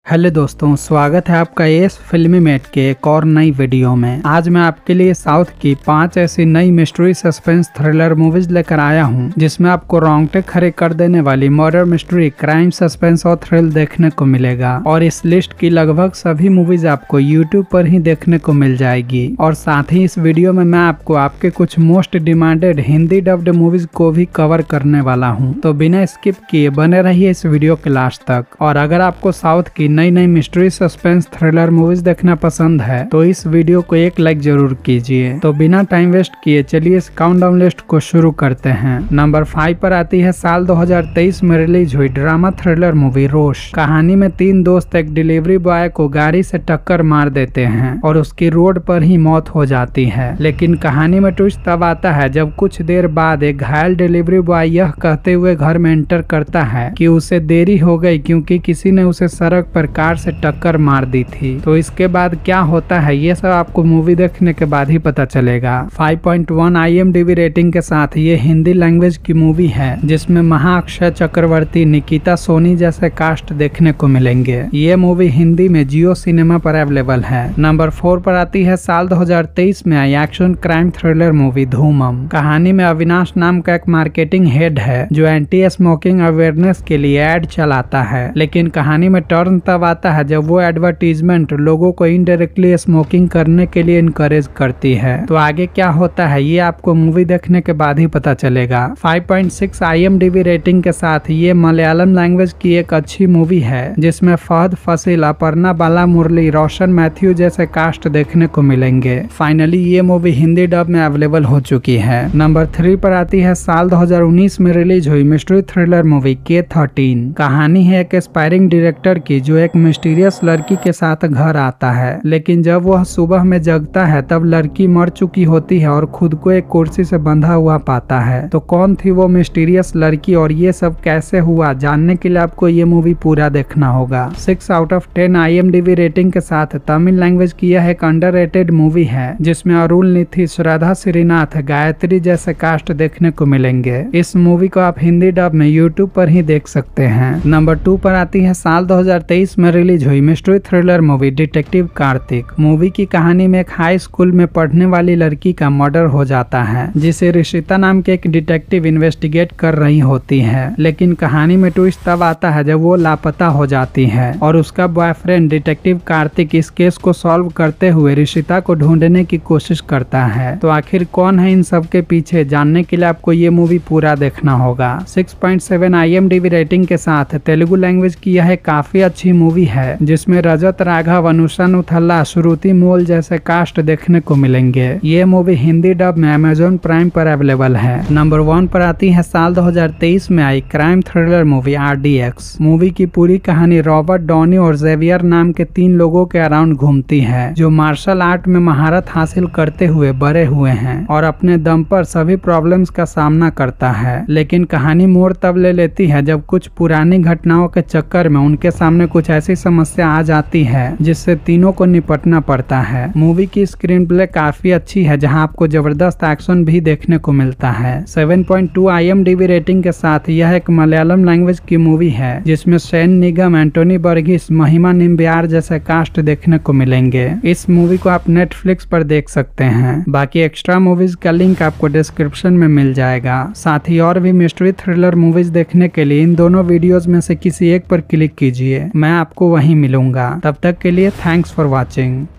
Hello दोस्तों, स्वागत है आपका इस फिल्मी मेट के एक और नई वीडियो में। आज मैं आपके लिए साउथ की 5 ऐसी नई मिस्ट्री सस्पेंस थ्रिलर मूवीज लेकर आया हूं, जिसमें आपको रोंगटे खड़े कर देने वाली मर्डर मिस्ट्री, क्राइम, सस्पेंस और थ्रिल देखने को मिलेगा। और इस लिस्ट की लगभग सभी मूवीज आपको यूट्यूब पर ही देखने को मिल जाएगी। और साथ ही इस वीडियो में मैं आपको आपके कुछ most demanded Hindi dubbed movies को भी कवर करने वाला हूँ, तो बिना स्किप किए बने रहिए इस वीडियो के लास्ट तक। और अगर आपको साउथ की नई नई मिस्ट्री, सस्पेंस, थ्रिलर मूवीज देखना पसंद है तो इस वीडियो को एक लाइक जरूर कीजिए। तो बिना टाइम वेस्ट किए चलिए इस काउंटडाउन लिस्ट को शुरू करते हैं। नंबर 5 पर आती है साल 2023 में रिलीज हुई ड्रामा थ्रिलर मूवी रोश। कहानी में 3 दोस्त एक डिलीवरी बॉय को गाड़ी से टक्कर मार देते हैं और उसकी रोड पर ही मौत हो जाती है। लेकिन कहानी में ट्विस्ट तब आता है जब कुछ देर बाद एक घायल डिलीवरी बॉय यह कहते हुए घर में एंटर करता है कि उसे देरी हो गई क्योंकि किसी ने उसे सड़क पर कार से टक्कर मार दी थी। तो इसके बाद क्या होता है ये सब आपको मूवी देखने के बाद ही पता चलेगा। 5.1 IMDb रेटिंग के साथ ये हिंदी लैंग्वेज की मूवी है, जिसमें महाअक्षय चक्रवर्ती, निकिता सोनी जैसे कास्ट देखने को मिलेंगे। ये मूवी हिंदी में जियो सिनेमा पर अवेलेबल है। नंबर 4 पर आती है साल 2023 में आई action crime thriller movie Dhoomam. कहानी में अविनाश नाम का एक मार्केटिंग हेड है जो एंटी स्मोकिंग अवेयरनेस के लिए एड चलाता है। लेकिन कहानी में टर्न तब आता है जब वो एडवर्टीजमेंट लोगों को इनडायरेक्टली स्मोकिंग करने के लिए इनकरेज करती है। तो आगे क्या होता है ये आपको मूवी देखने के बाद ही पता चलेगा। 5.6 IMDb रेटिंग के साथ ये मलयालम लैंग्वेज की एक अच्छी मूवी है, जिसमें फहद फासिल, अपर्णा बाला मुरली, रोशन मैथ्यू जैसे कास्ट देखने को मिलेंगे। फाइनली ये मूवी हिंदी डब में अवेलेबल हो चुकी है। नंबर 3 पर आती है साल 2019 में रिलीज हुई मिस्ट्री थ्रिलर मूवी K13। कहानी है एक एस्पायरिंग डायरेक्टर की जो एक मिस्टीरियस लड़की के साथ घर आता है, लेकिन जब वह सुबह में जगता है तब लड़की मर चुकी होती है और खुद को एक कुर्सी से बंधा हुआ पाता है। तो कौन थी वो मिस्टीरियस लड़की और ये सब कैसे हुआ, जानने के लिए आपको ये मूवी पूरा देखना होगा। 6 आउट ऑफ 10 IMDb रेटिंग के साथ तमिल लैंग्वेज की यह एक अंडररेटेड मूवी है, जिसमें अरुण निथि, श्रद्धा श्रीनाथ, गायत्री जैसे कास्ट देखने को मिलेंगे। इस मूवी को आप हिंदी डब में यूट्यूब पर ही देख सकते हैं। नंबर 2 पर आती है साल 2023 में रिलीज हुई mystery thriller movie detective Karthik. Movie की कहानी में एक हाई स्कूल में पढ़ने वाली लड़की का मर्डर हो जाता है, जिसे ऋषिता नाम के एक डिटेक्टिव इन्वेस्टिगेट कर रही होती है। लेकिन कहानी में ट्विस्ट तब आता है जब वो लापता हो जाती है और उसका बॉयफ्रेंड डिटेक्टिव कार्तिक इस केस को सॉल्व करते हुए ऋषिता को ढूंढने की कोशिश करता है। तो आखिर कौन है इन सब के पीछे, जानने के लिए आपको ये मूवी पूरा देखना होगा। 6.7 IMDb रेटिंग के साथ तेलुगु लैंग्वेज की यह काफी अच्छी मूवी है, जिसमें रजत राघव, अनुषा नुथल्ला, श्रुति मोल जैसे कास्ट देखने को मिलेंगे। ये मूवी हिंदी डब में Amazon प्राइम पर अवेलेबल है। नंबर 1 पर आती है साल 2023 में आई crime thriller movie RDX। Movie की पूरी कहानी रॉबर्ट डॉनी और जेवियर नाम के 3 लोगों के अराउंड घूमती है, जो मार्शल आर्ट में महारत हासिल करते हुए बड़े हुए हैं और अपने दम पर सभी प्रॉब्लम्स का सामना करता है। लेकिन कहानी मोड़ तब ले लेती है जब कुछ पुरानी घटनाओं के चक्कर में उनके सामने कुछ ऐसी समस्या आ जाती है जिससे तीनों को निपटना पड़ता है। मूवी की स्क्रीन प्ले काफी अच्छी है, जहां आपको जबरदस्त एक्शन भी देखने को मिलता है। 7.2 IMDb रेटिंग के साथ यह एक मलयालम लैंग्वेज की मूवी है, जिसमें शैन निगम, एंटोनी बर्गिस, महिमा निम्बियार जैसे कास्ट देखने को मिलेंगे। इस मूवी को आप नेटफ्लिक्स पर देख सकते हैं। बाकी एक्स्ट्रा मूवीज का लिंक आपको डिस्क्रिप्शन में मिल जाएगा। साथ ही और भी मिस्ट्री थ्रिलर मूवीज देखने के लिए इन दोनों वीडियोज में से किसी एक पर क्लिक कीजिए, मैं आपको वहीं मिलूंगा। तब तक के लिए थैंक्स फॉर वॉचिंग।